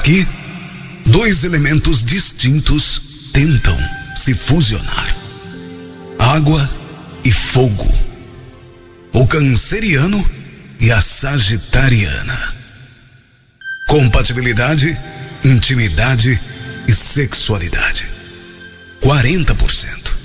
Aqui, dois elementos distintos tentam se fusionar: água e fogo. O canceriano e a sagitariana. Compatibilidade, intimidade e sexualidade. 40%.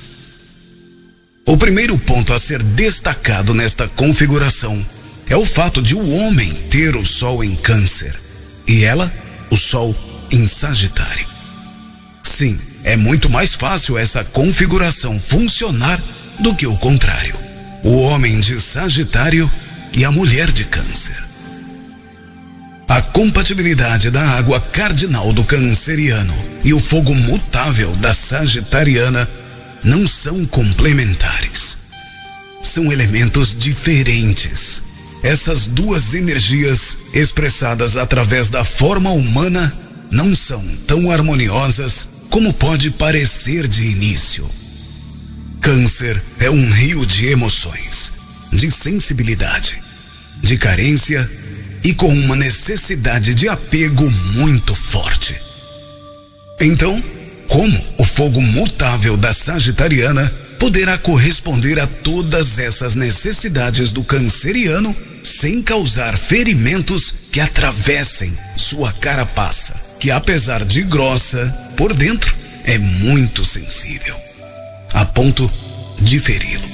O primeiro ponto a ser destacado nesta configuração é o fato de o homem ter o Sol em Câncer e ela, o Sol em Sagitário. Sim, é muito mais fácil essa configuração funcionar do que o contrário: o homem de Sagitário e a mulher de Câncer. A compatibilidade da água cardinal do canceriano e o fogo mutável da sagitariana não são complementares. São elementos diferentes. Essas duas energias, expressadas através da forma humana, não são tão harmoniosas como pode parecer de início. Câncer é um rio de emoções, de sensibilidade, de carência e com uma necessidade de apego muito forte. Então, como o fogo mutável da sagitariana poderá corresponder a todas essas necessidades do canceriano sem causar ferimentos que atravessem sua carapaça, que apesar de grossa, por dentro é muito sensível, a ponto de feri-lo?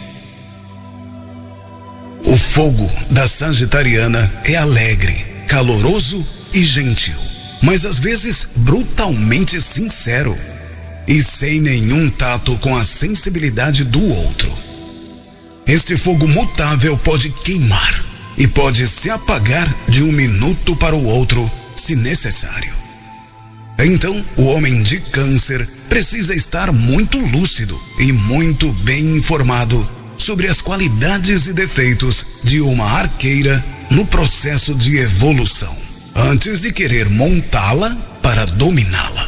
O fogo da sagitariana é alegre, caloroso e gentil, mas às vezes brutalmente sincero e sem nenhum tato com a sensibilidade do outro. Este fogo mutável pode queimar e pode se apagar de um minuto para o outro, se necessário. Então, o homem de Câncer precisa estar muito lúcido e muito bem informado sobre as qualidades e defeitos de uma arqueira no processo de evolução, antes de querer montá-la para dominá-la.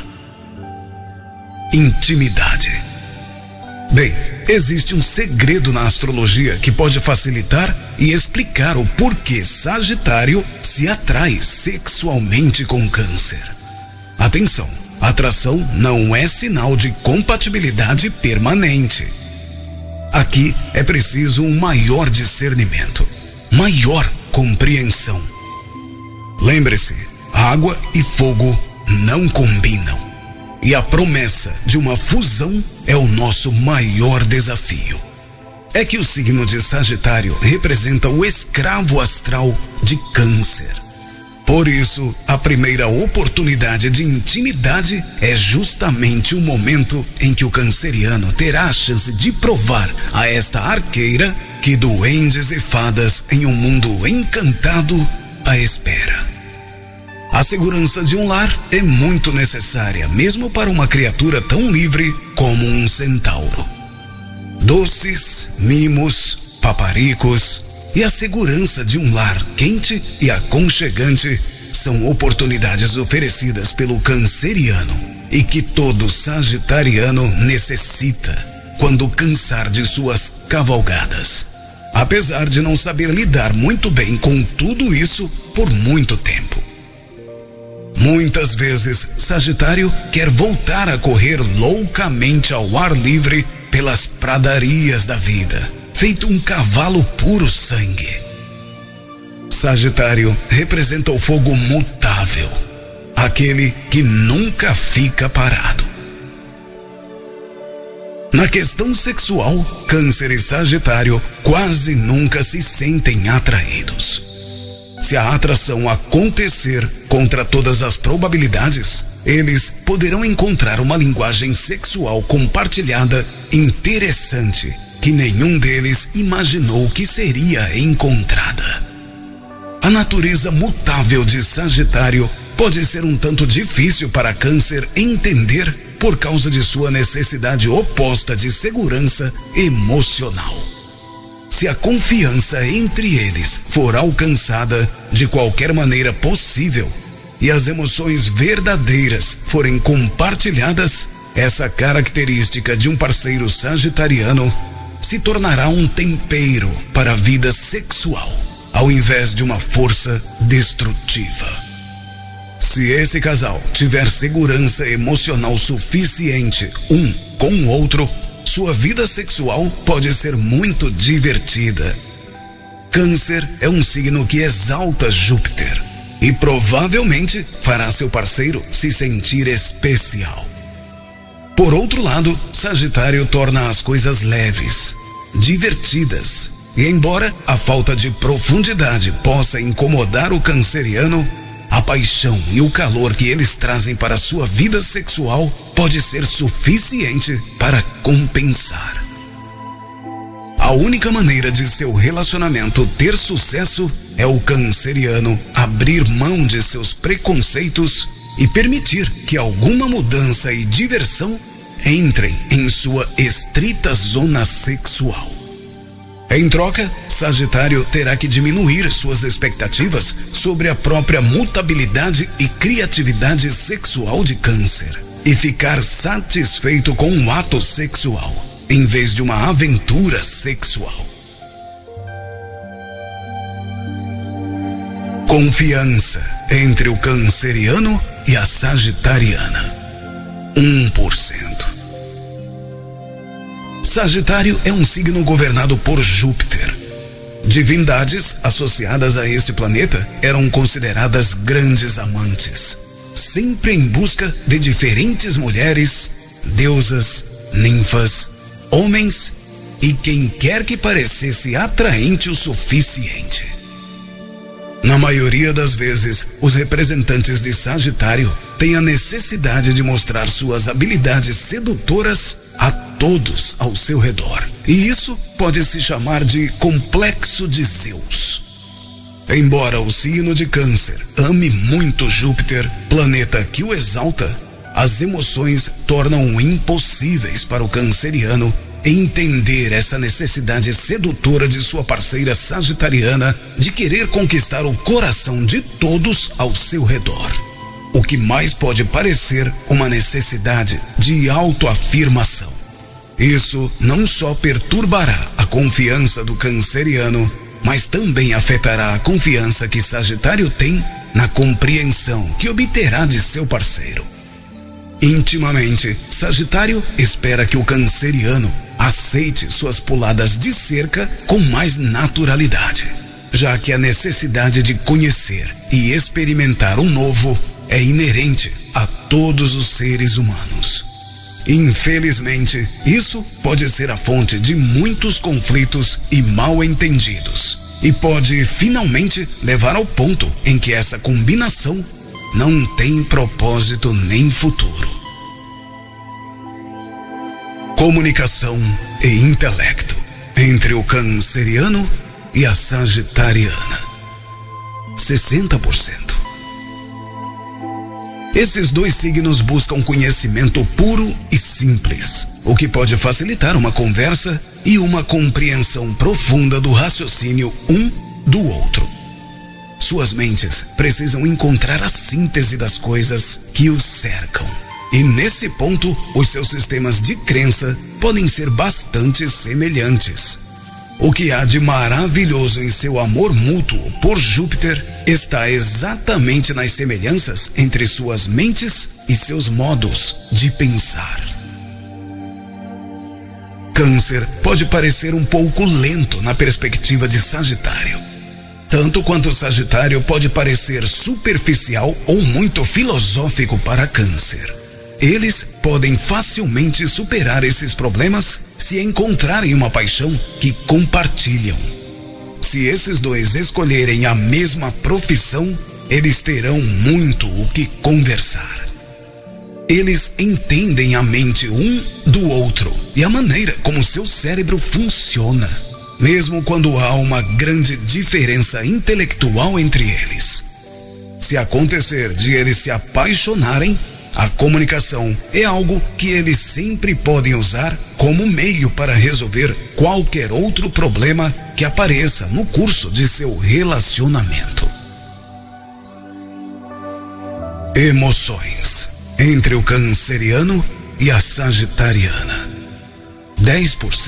Intimidade. Bem, existe um segredo na astrologia que pode facilitar e explicar o porquê Sagitário se atrai sexualmente com Câncer. Atenção, atração não é sinal de compatibilidade permanente. Aqui é preciso um maior discernimento, maior compreensão. Lembre-se, água e fogo não combinam. E a promessa de uma fusão é o nosso maior desafio. É que o signo de Sagitário representa o escravo astral de Câncer. Por isso, a primeira oportunidade de intimidade é justamente o momento em que o canceriano terá a chance de provar a esta arqueira que duendes e fadas em um mundo encantado a espera. A segurança de um lar é muito necessária, mesmo para uma criatura tão livre como um centauro. Doces, mimos, paparicos e a segurança de um lar quente e aconchegante são oportunidades oferecidas pelo canceriano e que todo sagitariano necessita quando cansar de suas cavalgadas, apesar de não saber lidar muito bem com tudo isso por muito tempo. Muitas vezes, Sagitário quer voltar a correr loucamente ao ar livre pelas pradarias da vida, feito um cavalo puro sangue. Sagitário representa o fogo mutável, aquele que nunca fica parado. Na questão sexual, Câncer e Sagitário quase nunca se sentem atraídos. Se a atração acontecer contra todas as probabilidades, eles poderão encontrar uma linguagem sexual compartilhada interessante que nenhum deles imaginou que seria encontrada. A natureza mutável de Sagitário pode ser um tanto difícil para Câncer entender por causa de sua necessidade oposta de segurança emocional. Se a confiança entre eles for alcançada de qualquer maneira possível e as emoções verdadeiras forem compartilhadas, essa característica de um parceiro sagitariano se tornará um tempero para a vida sexual, ao invés de uma força destrutiva. Se esse casal tiver segurança emocional suficiente um com o outro, sua vida sexual pode ser muito divertida. Câncer é um signo que exalta Júpiter e provavelmente fará seu parceiro se sentir especial. Por outro lado, Sagitário torna as coisas leves, divertidas, e embora a falta de profundidade possa incomodar o canceriano, a paixão e o calor que eles trazem para sua vida sexual pode ser suficiente para compensar. A única maneira de seu relacionamento ter sucesso é o canceriano abrir mão de seus preconceitos e permitir que alguma mudança e diversão entrem em sua estrita zona sexual. Em troca, Sagitário terá que diminuir suas expectativas sobre a própria mutabilidade e criatividade sexual de Câncer e ficar satisfeito com um ato sexual, em vez de uma aventura sexual. Confiança entre o canceriano e a sagitariana. 1%. Sagitário é um signo governado por Júpiter. Divindades associadas a este planeta eram consideradas grandes amantes, sempre em busca de diferentes mulheres, deusas, ninfas, homens e quem quer que parecesse atraente o suficiente. Na maioria das vezes, os representantes de Sagitário têm a necessidade de mostrar suas habilidades sedutoras a todos ao seu redor. E isso pode se chamar de complexo de Zeus. Embora o signo de Câncer ame muito Júpiter, planeta que o exalta, as emoções tornam impossíveis para o canceriano entender essa necessidade sedutora de sua parceira sagitariana de querer conquistar o coração de todos ao seu redor. O que mais pode parecer uma necessidade de autoafirmação. Isso não só perturbará a confiança do canceriano, mas também afetará a confiança que Sagitário tem na compreensão que obterá de seu parceiro. Intimamente, Sagitário espera que o canceriano aceite suas puladas de cerca com mais naturalidade, já que a necessidade de conhecer e experimentar o novo é inerente a todos os seres humanos. Infelizmente, isso pode ser a fonte de muitos conflitos e mal-entendidos, e pode finalmente levar ao ponto em que essa combinação não tem propósito nem futuro. Comunicação e intelecto entre o canceriano e a sagitariana. 60%. Esses dois signos buscam conhecimento puro e simples, o que pode facilitar uma conversa e uma compreensão profunda do raciocínio um do outro. Suas mentes precisam encontrar a síntese das coisas que os cercam. E nesse ponto, os seus sistemas de crença podem ser bastante semelhantes. O que há de maravilhoso em seu amor mútuo por Júpiter está exatamente nas semelhanças entre suas mentes e seus modos de pensar. Câncer pode parecer um pouco lento na perspectiva de Sagitário. Tanto quanto Sagitário pode parecer superficial ou muito filosófico para Câncer. Eles podem facilmente superar esses problemas se encontrarem uma paixão que compartilham. Se esses dois escolherem a mesma profissão, eles terão muito o que conversar. Eles entendem a mente um do outro e a maneira como seu cérebro funciona, mesmo quando há uma grande diferença intelectual entre eles. Se acontecer de eles se apaixonarem, a comunicação é algo que eles sempre podem usar como meio para resolver qualquer outro problema que apareça no curso de seu relacionamento. Emoções entre o canceriano e a sagitariana. 10%.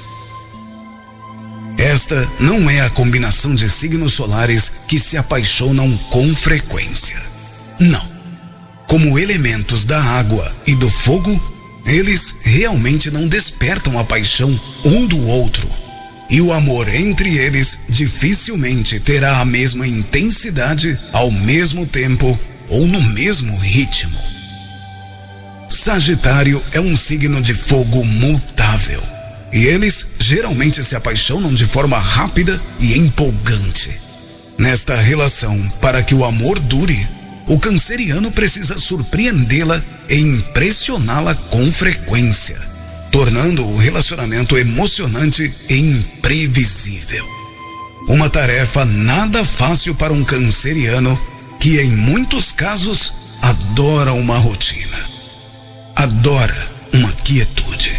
Esta não é a combinação de signos solares que se apaixonam com frequência. Não. Como elementos da água e do fogo, eles realmente não despertam a paixão um do outro. E o amor entre eles dificilmente terá a mesma intensidade ao mesmo tempo ou no mesmo ritmo. Sagitário é um signo de fogo mutável. E eles geralmente se apaixonam de forma rápida e empolgante. Nesta relação, para que o amor dure, o canceriano precisa surpreendê-la e impressioná-la com frequência, tornando o relacionamento emocionante e imprevisível. Uma tarefa nada fácil para um canceriano que, em muitos casos, adora uma rotina, adora uma quietude.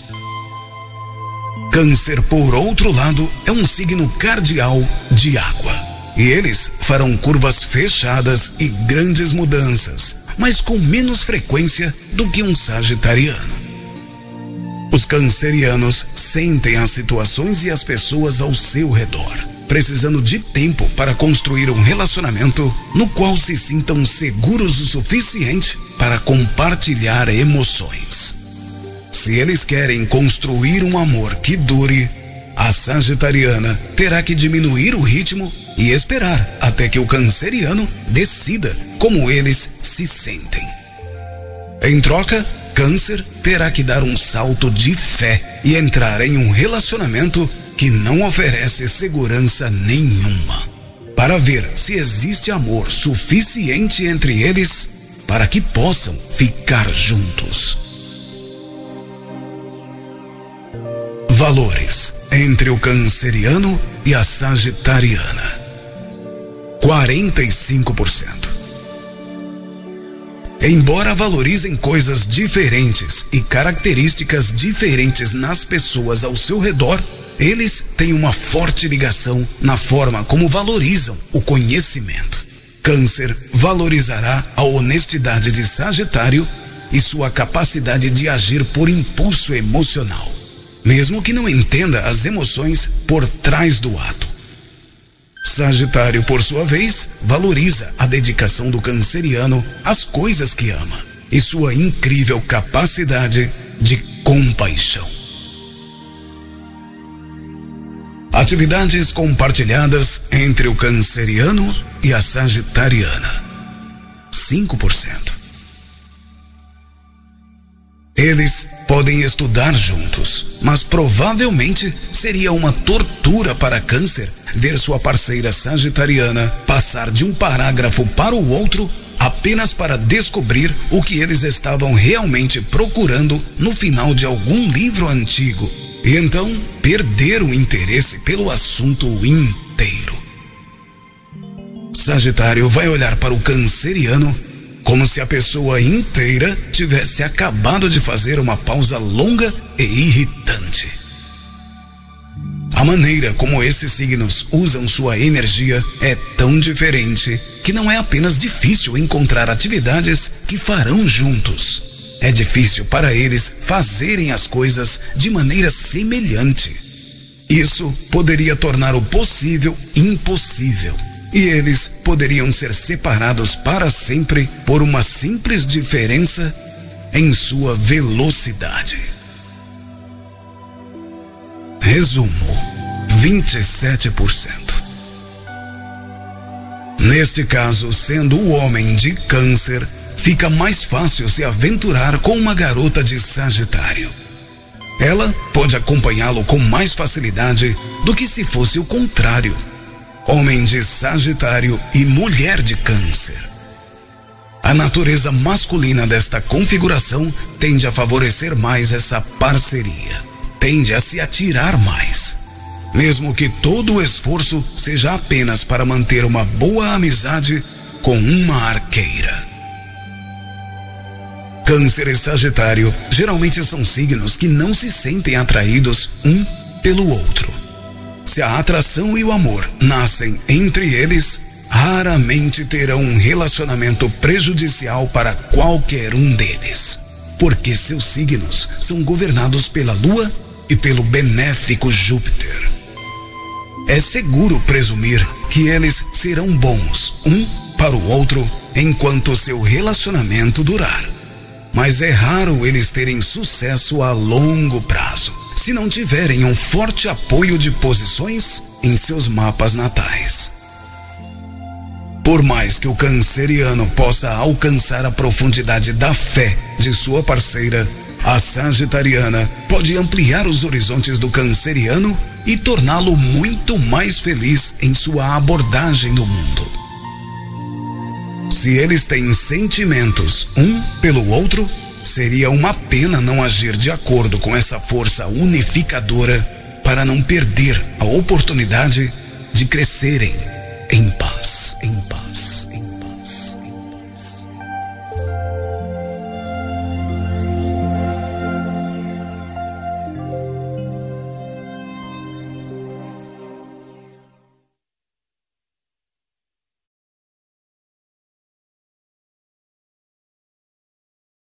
Câncer, por outro lado, é um signo cardial de água. E eles farão curvas fechadas e grandes mudanças, mas com menos frequência do que um sagitariano. Os cancerianos sentem as situações e as pessoas ao seu redor, precisando de tempo para construir um relacionamento no qual se sintam seguros o suficiente para compartilhar emoções. Se eles querem construir um amor que dure, a sagitariana terá que diminuir o ritmo e esperar até que o canceriano decida como eles se sentem. Em troca, Câncer terá que dar um salto de fé e entrar em um relacionamento que não oferece segurança nenhuma, para ver se existe amor suficiente entre eles para que possam ficar juntos. Valores entre o canceriano e a sagitariana: 45%. Embora valorizem coisas diferentes e características diferentes nas pessoas ao seu redor, eles têm uma forte ligação na forma como valorizam o conhecimento. Câncer valorizará a honestidade de Sagitário e sua capacidade de agir por impulso emocional, mesmo que não entenda as emoções por trás do ato. Sagitário, por sua vez, valoriza a dedicação do canceriano às coisas que ama e sua incrível capacidade de compaixão. Atividades compartilhadas entre o canceriano e a sagitariana: 5%. Eles podem estudar juntos, mas provavelmente seria uma tortura para Câncer ver sua parceira sagitariana passar de um parágrafo para o outro apenas para descobrir o que eles estavam realmente procurando no final de algum livro antigo e então perder o interesse pelo assunto inteiro. Sagitário vai olhar para o canceriano como se a pessoa inteira tivesse acabado de fazer uma pausa longa e irritante. A maneira como esses signos usam sua energia é tão diferente que não é apenas difícil encontrar atividades que farão juntos. É difícil para eles fazerem as coisas de maneira semelhante. Isso poderia tornar o possível impossível. E eles poderiam ser separados para sempre por uma simples diferença em sua velocidade. Resumo: 27%. Neste caso, sendo o homem de Câncer, fica mais fácil se aventurar com uma garota de Sagitário. Ela pode acompanhá-lo com mais facilidade do que se fosse o contrário. Homem de Sagitário e mulher de Câncer. A natureza masculina desta configuração tende a favorecer mais essa parceria, tende a se atirar mais, mesmo que todo o esforço seja apenas para manter uma boa amizade com uma arqueira. Câncer e Sagitário geralmente são signos que não se sentem atraídos um pelo outro. Se a atração e o amor nascem entre eles, raramente terão um relacionamento prejudicial para qualquer um deles, porque seus signos são governados pela Lua e pelo benéfico Júpiter. É seguro presumir que eles serão bons um para o outro enquanto seu relacionamento durar. Mas é raro eles terem sucesso a longo prazo, se não tiverem um forte apoio de posições em seus mapas natais. Por mais que o canceriano possa alcançar a profundidade da fé de sua parceira, a sagitariana pode ampliar os horizontes do canceriano e torná-lo muito mais feliz em sua abordagem do mundo. Se eles têm sentimentos um pelo outro, seria uma pena não agir de acordo com essa força unificadora para não perder a oportunidade de crescerem em paz.